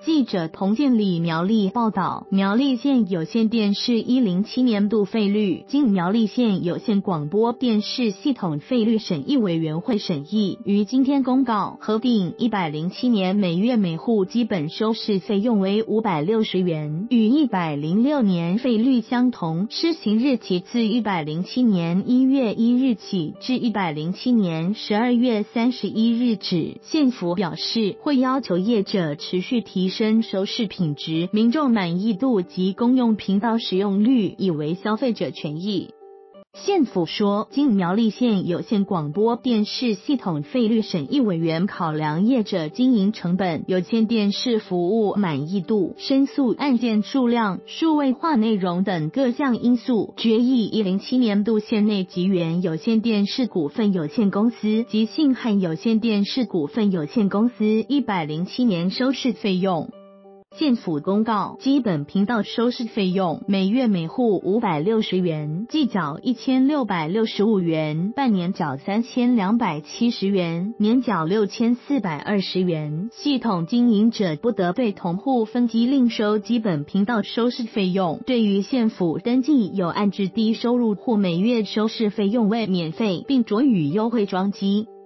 记者童建礼苗栗报道，苗栗县有线电视107年度费率经苗栗县有线广播电视系统费率审议委员会审议，于今天公告核定107年每月每户基本收视费用为560元，与106年费率相同，施行日期自107年1月1日起至107年12月31日止。县府表示，会要求业者持续提升收视品质、民众满意度及公用频道使用率，以维消费者权益。县府说，经苗栗县有线广播电视系统费率审议委员考量业者经营成本、有线电视服务满意度、申诉案件数量、数位化内容等各项因素，决议107年度县内吉原有线电视股份有限公司及信汉有线电视股份有限公司107年收视费用。县府公告，基本频道收视费用每月每户560元，季缴1665元，半年缴3270元，年缴6420元。系统经营者不得对同户分期另收基本频道收视费用。对于县府登记有案之低收入户，每月收视费用为免费，并酌予优惠装机。